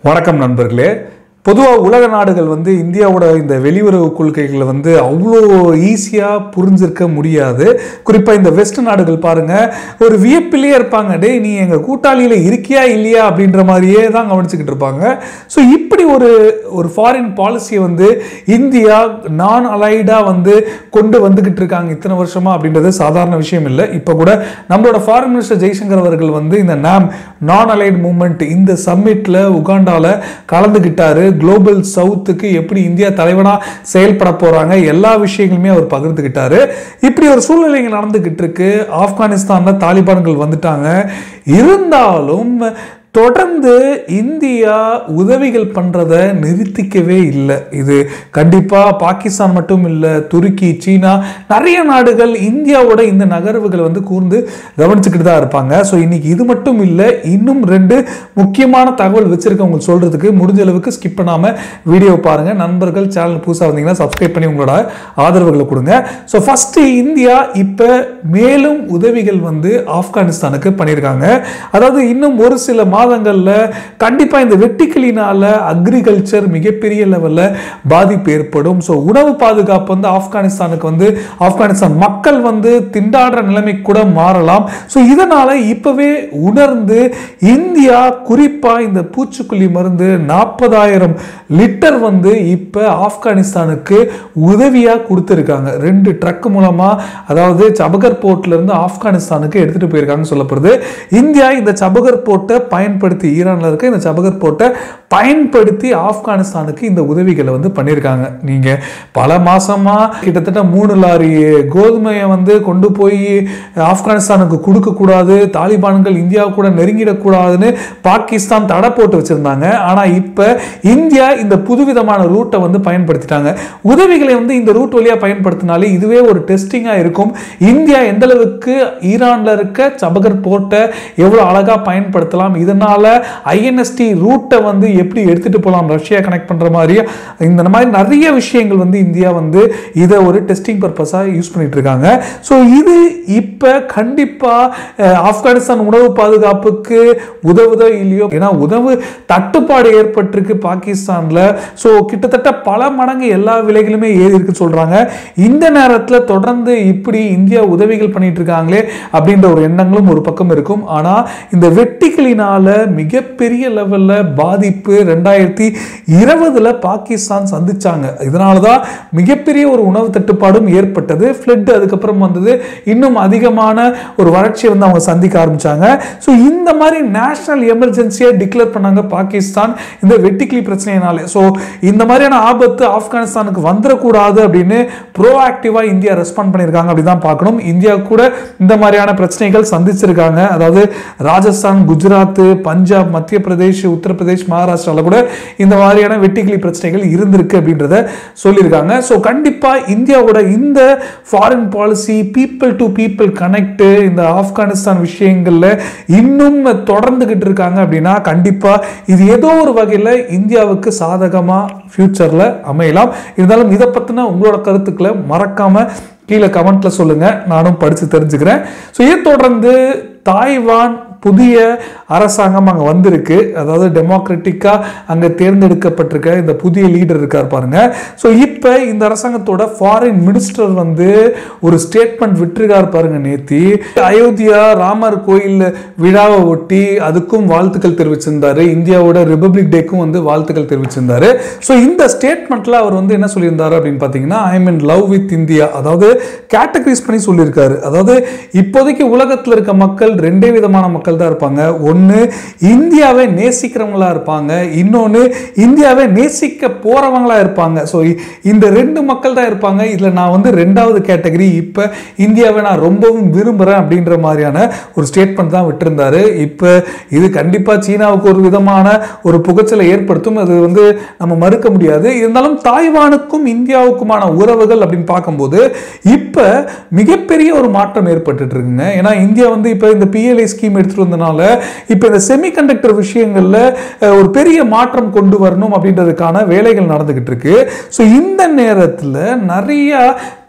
வணக்கம் நண்பர்களே. பொதுவாக உலக நாடுகள் இந்தியாவோட இந்த வெளியுறவு கொள்கைகளை அவ்வளோ ஈஸியாக புரிஞ்சிருக்க முடியாது. குறிப்பாக இந்த வெஸ்ட் நாடுகள் பாருங்க, ஒரு வியப்பிலேயே இருப்பாங்க. டே நீ எங்கள் கூட்டாளியில் இருக்கியா இல்லையா அப்படின்ற மாதிரியே தான் கவனிச்சுக்கிட்டு இருப்பாங்க. ஸோ இப்படி ஒரு ஃபாரின் பாலிசியை இந்தியா நான் அலைடாக கொண்டு வந்துக்கிட்டு இருக்காங்க இத்தனை வருஷமா அப்படின்றது சாதாரண விஷயம் இல்லை. இப்போ கூட நம்மளோட ஃபாரின் மினிஸ்டர் ஜெய்சங்கர் அவர்கள் இந்த நான் அலைட் மூவ்மெண்ட் இந்த சம்மிட்டில் உகாண்டாவில் கலந்துக்கிட்டாரு. குளோபல் சவுத்துக்கு எப்படி இந்தியா தலைவனா செயல்பட போறாங்க எல்லா விஷயங்களுமே அவர் பகிர்ந்துகிட்டாரு. இப்படி ஒரு சூழ்நிலை நடந்துகிட்டு இருக்கு. ஆப்கானிஸ்தான்ல தாலிபான்கள் வந்துட்டாங்க. இருந்தாலும் தொடர்ந்து இந்தியா உதவிகள் பண்றதை நிறுத்திக்கவே இல்லை. இது கண்டிப்பா பாகிஸ்தான் மட்டும் இல்லை, துருக்கி, சீனா, நிறைய நாடுகள் இந்தியாவோட இந்த நகர்வுகளை கூர்ந்து கவனிச்சுக்கிட்டு தான் இருப்பாங்க. ஸோ இன்னைக்கு இது மட்டும் இல்லை, இன்னும் ரெண்டு முக்கியமான தகவல் வச்சிருக்க உங்களுக்கு சொல்றதுக்கு. முடிஞ்ச அளவுக்கு ஸ்கிப் பண்ணாம வீடியோ பாருங்க. நண்பர்கள் சேனல் புதுசாக வந்தீங்கன்னா சப்ஸ்கிரைப் பண்ணி உங்களோட ஆதரவுகளை கொடுங்க. ஸோ ஃபர்ஸ்ட் இந்தியா இப்ப மேலும் உதவிகள் ஆப்கானிஸ்தானுக்கு பண்ணியிருக்காங்க. அதாவது இன்னும் ஒரு சில மாதங்கள்ல கண்டிப்பா இந்த வெட்டிக்கிளினால அக்ரிகல்ச்சர் மிகப்பெரிய லெவல்ல பாதிப்பு ஏற்படும். ஸோ உணவு பாதுகாப்பு ஆப்கானிஸ்தானுக்கு ஆப்கானிஸ்தான் மக்கள் திண்டாடுற நிலைமைக்கு கூட மாறலாம். ஸோ இதனால இப்பவே உணர்ந்து இந்தியா குறிப்பா இந்த பூச்சிக்கொல்லி மருந்து 40,000 லிட்டர் இப்ப ஆப்கானிஸ்தானுக்கு உதவியா கொடுத்திருக்காங்க. 2 ட்ரக் மூலமா, அதாவது சபகர் போர்ட்ல இருந்து ஆப்கானிஸ்தானுக்கு எடுத்துட்டு போயிருக்காங்க சொல்லப்படுது. இந்தியா இந்த சபகர் போர்ட்டை பயன்படுத்தி, ஈரான்ல இருக்க இந்த சபகர் போர்ட்டை பயன்படுத்தி ஆப்கானிஸ்தானுக்கு இந்த உதவிகளை பண்ணியிருக்காங்க. நீங்க பல மாசமா கிட்டத்தட்ட 3 லாரி கோதுமையை கொண்டு போய் ஆப்கானிஸ்தானுக்கு கொடுக்க கூடாது, தாலிபான்கள் இந்தியா கூட நெருங்கிடக்கூடாதுன்னு பாகிஸ்தான் தடை போட்டு வச்சிருந்தாங்க. ஆனா இப்ப இந்தியா இந்த புதுவிதமான ரூட்டை பயன்படுத்திட்டாங்க. உதவிகளை இந்த ரூட் வழியா பயன்படுத்தினாலே இதுவே ஒரு டெஸ்டிங்கா இருக்கும். இந்தியா எந்த அளவுக்கு ஈரான்ல இருக்க சபகர் போர்ட்டை எவ்வளவு அழகா பயன்படுத்தலாம், இதனால ஐஎன்எஸ்டி ரூட்டை எப்படி எடுத்துட்டு போகலாம், ரஷ்யா கனெக்ட் பண்ற மாதிரி இந்த மாதிரி நிறைய விஷயங்கள் இந்தியா இதை ஒரு டெஸ்டிங் பர்பஸா யூஸ் பண்ணிட்டு இருக்காங்க. ஸோ இது இப்ப கண்டிப்பா ஆப்கானிஸ்தான் உணவு பாதுகாப்புக்கு உதவுதோ இல்லையோ, ஏன்னா உணவு தட்டுப்பாடு ஏற்பட்டிருக்கு பாகிஸ்தான்ல. ஸோ கிட்டத்தட்ட பல மடங்கு எல்லா விலைகளுமே ஏறி இருக்கு சொல்றாங்க. இந்த நேரத்தில் தொடர்ந்து இப்படி இந்தியா உதவிகள் பண்ணிட்டு இருக்காங்களே அப்படின்ற ஒரு எண்ணங்களும் ஒரு பக்கம் இருக்கும். ஆனா இந்த வெட்டிகளினால மிகப்பெரிய லெவல்ல பாதிப்பு 2020 பாகிஸ்தான் சந்திச்சாங்க. இதனாலதான் மிகப்பெரிய ஒரு உணவு தட்டுப்பாடும் ஏற்பட்டது. ஃப்ளட் அதுக்கப்புறம் இன்னும் அதிகமான ஒரு வறட்சியை அவங்க சந்திக்க ஆரம்பிச்சாங்க. ஸோ இந்த மாதிரி நேஷனல் எமர்ஜென்சியை டிக்ளேர் பண்ணாங்க பாகிஸ்தான் இந்த வெட்டிக்கிளி பிரச்சனையினால. ஸோ இந்த மாதிரியான ஆபத்து ஆப்கானிஸ்தானுக்கு வந்துடக்கூடாது அப்படின்னு ப்ரோஆக்டிவா இந்தியா ரெஸ்பாண்ட் பண்ணியிருக்காங்க அப்படிதான் பார்க்கணும். இந்தியா கூட இந்த மாதிரியான பிரச்சனைகள் சந்திச்சிருக்காங்க. அதாவது ராஜஸ்தான், குஜராத், பஞ்சாப், மத்திய பிரதேஷ், உத்தரப்பிரதேஷ், மகாராஷ்டிரால கூட இந்த மாதிரியான வெட்டிக்கிளி பிரச்சனைகள் இருந்திருக்கு அப்படின்றத சொல்லியிருக்காங்க. ஸோ கண்டிப்பா இந்தியாவோட இந்த foreign policy, people to people connect, இந்த ஆப்கானிஸ்தான் விஷயங்கள்ல இன்னும் தொடர்ந்துகிட்டு இருக்காங்க அப்படின்னா கண்டிப்பா இது ஏதோ ஒரு வகையில் இந்தியாவுக்கு சாதகமா ஃபியூச்சர்ல அமையலாம். இருந்தாலும் இதை பத்தின உங்களோட கருத்துக்களை மறக்காம கீழே கமெண்ட்ல சொல்லுங்க, நானும் படிச்சு தெரிஞ்சுக்கிறேன். ஸோ இதை தொடர்ந்து தாய்வான் புதிய அரசாங்கம் அங்கே வந்திருக்கு. அதாவது டெமோக்ராட்டிக்கா அங்கே தேர்ந்தெடுக்கப்பட்டிருக்க இந்த புதிய லீடர் இருக்கார் பாருங்க. ஸோ இப்போ இந்த அரசாங்கத்தோட ஃபாரின் மினிஸ்டர் ஒரு ஸ்டேட்மெண்ட் விட்டுருக்கார் பாருங்க. நேத்தி அயோத்தியா ராமர் கோயில் விழாவை ஒட்டி அதுக்கும் வாழ்த்துக்கள் தெரிவிச்சிருந்தாரு. இந்தியாவோட ரிபப்ளிக் டேக்கும் வாழ்த்துக்கள் தெரிவிச்சிருந்தாரு. ஸோ இந்த ஸ்டேட்மெண்ட்ல அவர் என்ன சொல்லியிருந்தாரு அப்படின்னு பார்த்தீங்கன்னா, I mean love with India, அதாவது கேட்டகரைஸ் பண்ணி சொல்லியிருக்காரு. அதாவது இப்போதைக்கு உலகத்தில் இருக்க மக்கள் 2 விதமான மக்கள் தான் இருப்பாங்க. ஒன்னு இந்தியாவை நேசிக்கிறவங்களா இருப்பாங்க, இன்னொன்னு இந்தியாவை நேசிக்க போறவங்களா இருப்பாங்க. ஸோ இந்த 2 மக்கள் தான் இருப்பாங்க. இதுல நான் 2வது கேட்டகரி, இப்ப இந்தியாவை நான் ரொம்பவும் விரும்புறேன் அப்படின்ற மாதிரியான ஒரு ஸ்டேட்மெண்ட் தான் விட்டிருந்தாரு. இப்ப இது கண்டிப்பா சீனாவுக்கு ஒரு விதமான ஒரு புகைச்சலை ஏற்படுத்தும், அது நம்ம மறுக்க முடியாது. இருந்தாலும் தாய்வானுக்கும் இந்தியாவுக்குமான உறவுகள் அப்படின்னு பார்க்கும்போது இப்ப மிகப்பெரிய ஒரு மாற்றம் ஏற்பட்டு இருக்குங்க. ஏன்னா இந்தியா இப்ப இந்த PLI ஸ்கீம் எடுத்துட்டு வந்தனால இப்ப இந்த செமிகண்டக்டர் விஷயங்கள்ல ஒரு பெரிய மாற்றம் கொண்டு வரணும் அப்படின்றதுக்கான வேலைகள் நடந்துகிட்டு இருக்கு. ஸோ இந்த நேரத்தில் நிறைய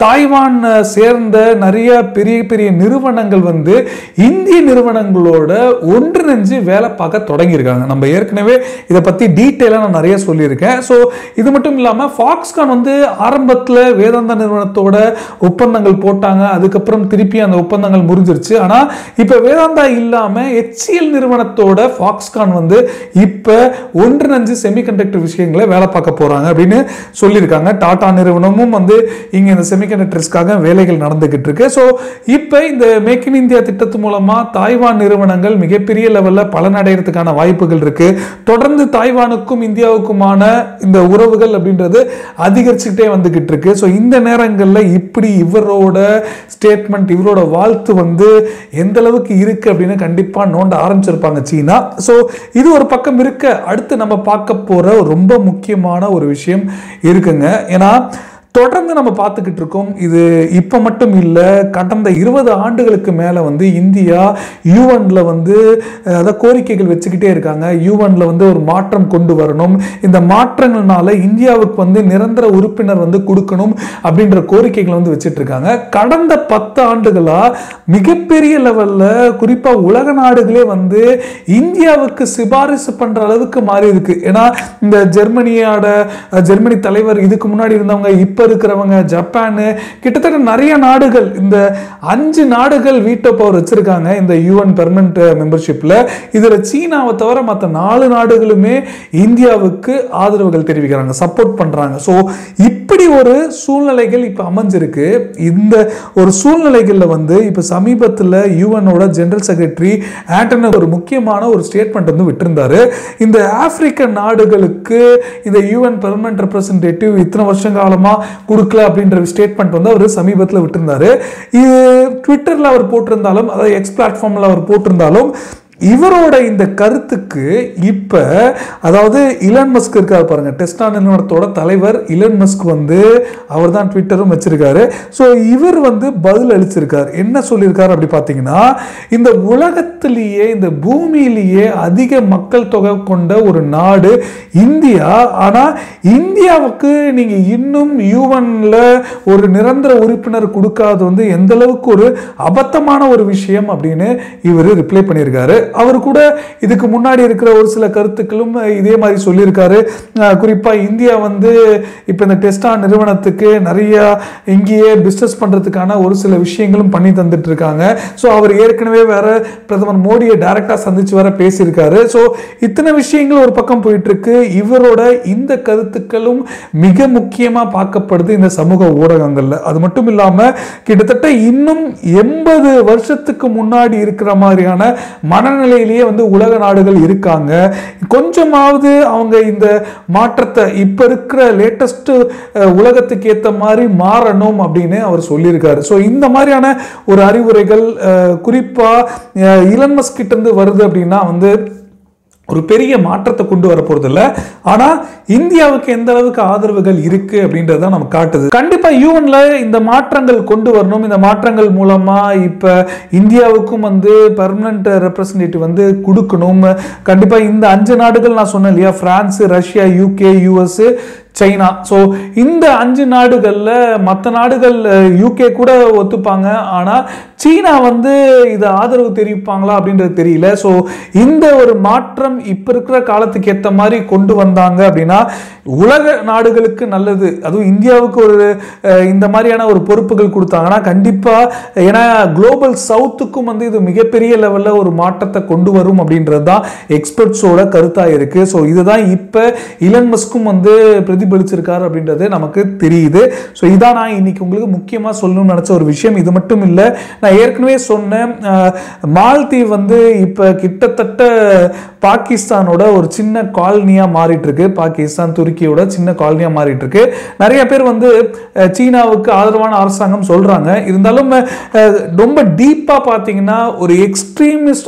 தாய்வான் சேர்ந்த நிறைய பெரிய பெரிய நிறுவனங்கள் வந்து இந்திய நிறுவனங்களோட ஒன்றிணைஞ்சு வேலை பார்க்க தொடங்கியிருக்காங்க. நம்ம ஏற்கனவே இதை பத்தி டீட்டெயிலாக நான் நிறைய சொல்லியிருக்கேன். ஸோ இது மட்டும் இல்லாமல் ஃபாக்ஸ்கான் வந்து ஆரம்பத்தில் வேதாந்தா நிறுவனத்தோட ஒப்பந்தங்கள் போட்டாங்க. அதுக்கப்புறம் திருப்பி அந்த ஒப்பந்தங்கள் முறிஞ்சிருச்சு. ஆனால் இப்போ வேதாந்தா இல்லாமல் HCL நிறுவனத்தோட ஃபாக்ஸ்கான் வந்து இப்போ ஒன்றிணைஞ்சு செமிகண்டக்டர் விஷயங்களை வேலை பார்க்க போறாங்க அப்படின்னு சொல்லியிருக்காங்க. டாடா நிறுவனமும் வந்து இங்க இந்த செமிகண்டக்டர்ஸ்க்காக வேலைகள் நடந்துகிட்டு இருக்கு. ஸோ இப்போ இந்த மேக் இன் இந்தியா திட்டத்து மூலமா தாய்வான் நிறுவனங்கள் மிகப்பெரிய லெவலில் பலனடைகிறதுக்கான வாய்ப்புகள் இருக்கு. தொடர்ந்து தாய்வானுக்கும் இந்தியாவுக்குமான இந்த உறவுகள் அப்படின்றது அதிகரிச்சுக்கிட்டே வந்துகிட்டு இருக்கு. ஸோ இந்த நேரங்களில் இப்படி இவரோட ஸ்டேட்மெண்ட், இவரோட வாழ்த்து வந்து எந்த அளவுக்கு இருக்கு அப்படின்னு கண்டிப்பா நோண்ட ஆரம்பிச்சிருப்பாங்க சீனா. ஸோ இது ஒரு பக்கம் இருக்க, அடுத்து நம்ம பார்க்க போற ரொம்ப முக்கியமான ஒரு விஷயம் இருக்குங்க. ஏன்னா தொடர்ந்து நம்ம பார்த்துக்கிட்டு இருக்கோம். இது இப்போ மட்டும் இல்லை, கடந்த 20 ஆண்டுகளுக்கு மேலே வந்து இந்தியா யூஎன்ல வந்து அதாவது கோரிக்கைகள் வச்சுக்கிட்டே இருக்காங்க. யூஎன்ல வந்து ஒரு மாற்றம் கொண்டு வரணும், இந்த மாற்றங்கள்னால இந்தியாவுக்கு வந்து நிரந்தர உறுப்பினர் வந்து கொடுக்கணும் அப்படின்ற கோரிக்கைகள் வந்து வச்சுட்டு இருக்காங்க. கடந்த 10 ஆண்டுகளாக மிகப்பெரிய லெவலில் குறிப்பாக உலக நாடுகளே வந்து இந்தியாவுக்கு சிபாரிசு பண்ற அளவுக்கு மாறி இருக்கு. ஏன்னா இந்த ஜெர்மனி தலைவர், இதுக்கு முன்னாடி இருந்தவங்க, இப்போ இருக்கிறவங்க, ஜப்பான், கிட்டத்தட்ட நிறைய நாடுகள், இந்த 5 நாடுகள் வீட்டோ பவர் வச்சிருக்காங்க இந்த யூஎன் பெர்மனன்ட் மெம்பர்ஷிப்ல. இதுல சீனாவை தவிர மற்ற 4 நாடுகளுமே இந்தியாவுக்கு ஆதரவுகள் தெரிவிக்கிறாங்க, சப்போர்ட் பண்றாங்க. ஸோ இப்படி ஒரு சூழ்நிலைகள் இப்ப அமைஞ்சிருக்கு. இந்த ஒரு சூழ்நிலைகள்ல வந்து இப்ப சமீபத்தில் யூஎனோட ஜெனரல் செக்ரட்டரி ஆண்டனி ஒரு முக்கியமான ஒரு ஸ்டேட்மெண்ட் வந்து விட்டிருந்தாரு. இந்த ஆப்பிரிக்க நாடுகளுக்கு இந்த யூஎன் பெர்மனன்ட் ரெப்ரசன்டேட்டிவ் இத்தனை வருஷம் காலமா கொடுக்கல அப்படின்ற ஸ்டேட்மெண்ட் வந்து அவர் சமீபத்தில் விட்டிருந்தாரு. இது ட்விட்டர்ல அவர் போட்டிருந்தாலும், அதாவது எக்ஸ் பிளாட்ஃபார்ம்ல அவர் போட்டிருந்தாலும், இவரோட இந்த கருத்துக்கு இப்ப அதாவது இலன் மஸ்க் இருக்காரு பாருங்க, டெஸ்லா நிறுவனத்தோட தலைவர் இலன் மஸ்க் வந்து அவர் தான் ட்விட்டரும் வச்சிருக்காரு. ஸோ இவர் வந்து பதில் அளிச்சிருக்காரு. என்ன சொல்லியிருக்காரு அப்படி பார்த்தீங்கன்னா, இந்த உலகத்திலேயே இந்த பூமியிலேயே அதிக மக்கள் தொகை கொண்ட ஒரு நாடு இந்தியா. ஆனா இந்தியாவுக்கு நீங்க இன்னும் யூஎன்ல ஒரு நிரந்தர உறுப்பினர் கொடுக்காது வந்து எந்த அளவுக்கு ஒரு அபத்தமான ஒரு விஷயம் அப்படின்னு இவர் ரிப்ளை பண்ணியிருக்காரு. அவர் கூட இதுக்கு முன்னாடி இருக்கிற ஒரு சில கருத்துக்களும் இதே மாதிரி சொல்லியிருக்காரு. குறிப்பா இந்தியா வந்து இப்ப இந்த டெஸ்லா நிறுவனத்துக்கு நிறைய இங்கேயே பிசினஸ் பண்றதுக்கான ஒரு சில விஷயங்களும் பண்ணி தந்துட்டு இருக்காங்க. ஸோ அவர் ஏற்கனவே வேற பிரதமர் மோடியை டைரக்டா சந்திச்சு வேற பேசியிருக்காரு. ஸோ இத்தனை விஷயங்கள் ஒரு பக்கம் போயிட்டு இருக்கு. இவரோட இந்த கருத்துக்களும் மிக முக்கியமா பார்க்கப்படுது இந்த சமூக ஊடகங்கள்ல. அது மட்டும் இல்லாம கிட்டத்தட்ட இன்னும் 80 வருஷத்துக்கு முன்னாடி இருக்கிற மாதிரியான மனநிலையிலேயே வந்து உலக நாடுகள் இருக்காங்க. கொஞ்சமாவது அவங்க இந்த மாற்றத்தை இப்ப இருக்கிற லேட்டஸ்ட் உலகத்துக்கு ஏற்ற மாதிரி மாறணும் அப்படின்னு அவர் சொல்லியிருக்காரு. ஸோ இந்த மாதிரியான ஒரு அறிவுரைகள் குறிப்பா இலன் மஸ்க் கிட்ட இருந்து வருது அப்படின்னா வந்து ஒரு பெரிய மாற்றத்தை கொண்டு வர போறது இல்லை. ஆனா இந்தியாவுக்கு எந்த அளவுக்கு ஆதரவுகள் இருக்கு அப்படின்றத நம்ம காட்டுது. கண்டிப்பா யூஎன்ல இந்த மாற்றங்கள் கொண்டு வரணும். இந்த மாற்றங்கள் மூலமா இப்ப இந்தியாவுக்கும் வந்து பெர்மனன்ட் ரெப்ரசன்டேட்டிவ் வந்து கொடுக்கணும். கண்டிப்பா இந்த 5 நாடுகள் நான் சொன்னேன் இல்லையா, France, Russia, UK, US, China. So இந்த 5 நாடுகளில் மற்ற நாடுகள் UK கூட ஒத்துப்பாங்க, ஆனால் சீனா வந்து இதை ஆதரவு தெரிவிப்பாங்களா அப்படின்றது தெரியல. ஸோ இந்த ஒரு மாற்றம் இப்போ இருக்கிற காலத்துக்கு ஏற்ற மாதிரி கொண்டு வந்தாங்க அப்படின்னா உலக நாடுகளுக்கு நல்லது. அதுவும் இந்தியாவுக்கு ஒரு இந்த மாதிரியான ஒரு பொறுப்புகள் கொடுத்தாங்கன்னா கண்டிப்பாக, ஏன்னா குளோபல் சவுத்துக்கும் வந்து இது மிகப்பெரிய லெவலில் ஒரு மாற்றத்தை கொண்டு வரும் அப்படின்றது தான் எக்ஸ்பர்ட்ஸோட கருத்தாக இருக்கு. ஸோ இதுதான் இப்போ இலன் மஸ்க்கும் வந்து பிரதிபலிச்சிருக்காரு அப்படின்றது நமக்கு தெரியுது. ஸோ இதான் நான் இன்னைக்கு உங்களுக்கு முக்கியமாக சொல்லணும்னு நினச்ச ஒரு விஷயம். இது மட்டும் இல்லை, நான் ஏற்கனவே சொன்னேன், மால்தீவ் வந்து இப்போ கிட்டத்தட்ட பாகிஸ்தானோட ஒரு சின்ன காலனியாக மாறிட்டு இருக்கு. பாகிஸ்தான் துருக்கியோட சின்ன காலனியாக மாறிட்டு இருக்கு. நிறைய பேர் வந்து சீனாவுக்கு ஆதரவான அரசாங்கம் சொல்றாங்க. இருந்தாலும் ரொம்ப டீப்பா பார்த்தீங்கன்னா ஒரு எக்ஸ்ட்ரீமிஸ்ட்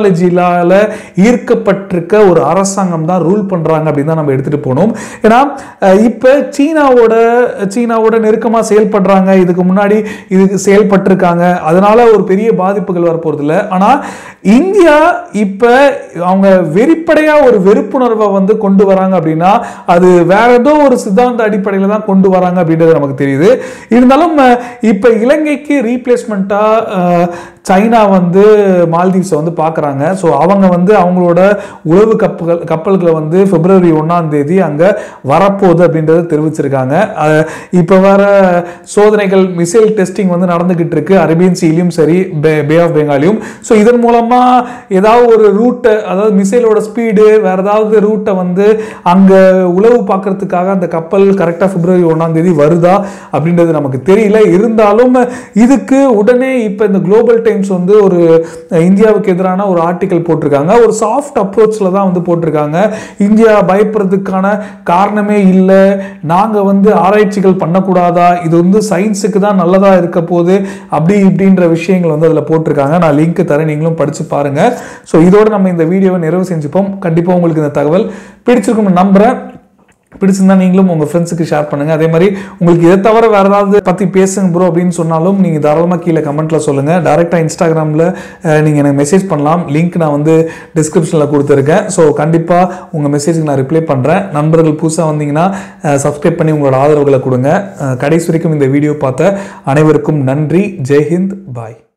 ஐடியாலஜியால ஈர்க்கப்பட்டிருக்க ஒரு அரசாங்கம் தான் ரூல் பண்றாங்க அப்படின்னு தான் நம்ம எடுத்துட்டு போனோம். ஏன்னா இப்போ சீனாவோட நெருக்கமாக செயல்படுறாங்க, இதுக்கு முன்னாடி இதுக்கு செயல்பட்டிருக்காங்க, அதனால ஒரு பெரிய பாதிப்புகள் வரப்போறது இல்லை. ஆனால் இந்தியா இப்போ அவங்க வெளிப்படையாக ஒரு வெறுப்புணர்வை வந்து கொண்டு வராங்க அப்படின்னா அது வேற ஏதோ ஒரு சித்தாந்த அடிப்படையில் தான் கொண்டு வராங்க அப்படின்றது நமக்கு தெரியுது. இருந்தாலும் இப்போ இலங்கைக்கு ரீப்ளேஸ்மெண்ட்டாக சைனா வந்து மால்தீவ்ஸை வந்து பார்க்குறாங்க. ஸோ அவங்க வந்து அவங்களோட உளவு கப்பல்களை வந்து பிப்ரவரி 1 அங்கே வரப்போகுது அப்படின்றத தெரிவிச்சிருக்காங்க. இப்போ வேற சோதனைகள் மிசைல் டெஸ்டிங் வந்து நடந்துகிட்டு இருக்கு அரேபியன் சீலையும் சரி பே ஆஃப் பெங்காலையும். ஸோ இதன் மூலமாக ஏதாவது ஒரு ரூட்டை, அதாவது மிசைலோட ஸ்பீடு வேற ஏதாவது ரூட்டை வந்து அங்கே உளவு பார்க்கறதுக்காக அந்த கப்பல் கரெக்டாக பிப்ரவரி 1 வருதா அப்படின்றது நமக்கு தெரியல. இருந்தாலும் இதுக்கு உடனே இப்போ இந்த குளோபல் வந்து ஒரு இந்தியாவுக்கு எதிரான ஒரு ஆர்டிகல் போட்டிருக்காங்க. ஒரு சாஃப்ட் அப்ரோச்ல தான் வந்து போட்டிருக்காங்க. இந்தியா பயப்படுறதுக்கான காரணமே இல்லை, நாங்க வந்து ஆராய்ச்சிகள் பண்ணக்கூடாதா, இது வந்து சயின்ஸுக்கு தான் நல்லதா இருக்க போது அப்படி இப்படின்ற விஷயங்கள் வந்து அதில் போட்டிருக்காங்க. நான் லிங்க் தரேன், நீங்களும் படிச்சு பாருங்க. ஸோ இதோட நம்ம இந்த வீடியோவை நிறைவு செஞ்சுப்போம். கண்டிப்பாக உங்களுக்கு இந்த தகவல் பிடிச்சிருக்கும்னு நம்புறேன். பிடிச்சிருந்தா நீங்களும் உங்கள் ஃப்ரெண்ட்ஸுக்கு ஷேர் பண்ணுங்கள். அதே மாதிரி உங்களுக்கு இதை தவிர வேறு ஏதாவது பற்றி பேசுங்க ப்ரோ அப்படின்னு சொன்னாலும் நீங்கள் தாராளமாக கீழே கமெண்ட்டில் சொல்லுங்கள். டேரெக்டாக இன்ஸ்டாகிராமில் நீங்கள் எனக்கு மெசேஜ் பண்ணலாம். லிங்க் நான் வந்து டிஸ்கிரிப்ஷனில் கொடுத்துருக்கேன். ஸோ கண்டிப்பாக உங்கள் மெசேஜுக்கு நான் ரிப்ளை பண்ணுறேன். நண்பர்கள் புதுசாக வந்தீங்கன்னா சப்ஸ்கிரைப் பண்ணி உங்களோட ஆதரவுகளை கொடுங்க. கடைசி வரைக்கும் இந்த வீடியோ பார்த்த அனைவருக்கும் நன்றி. ஜெய்ஹிந்த், பாய்.